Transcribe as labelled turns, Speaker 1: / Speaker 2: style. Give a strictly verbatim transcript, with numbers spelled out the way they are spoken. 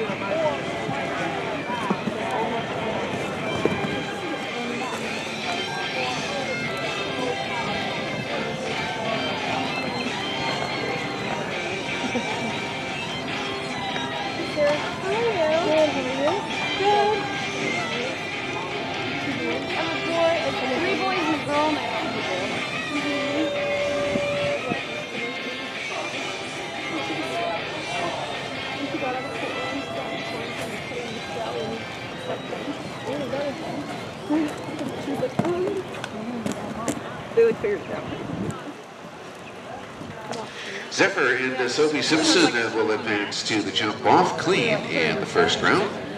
Speaker 1: Zephyr and uh, Sophie Simpson uh, will advance to the jump off clean in the first round.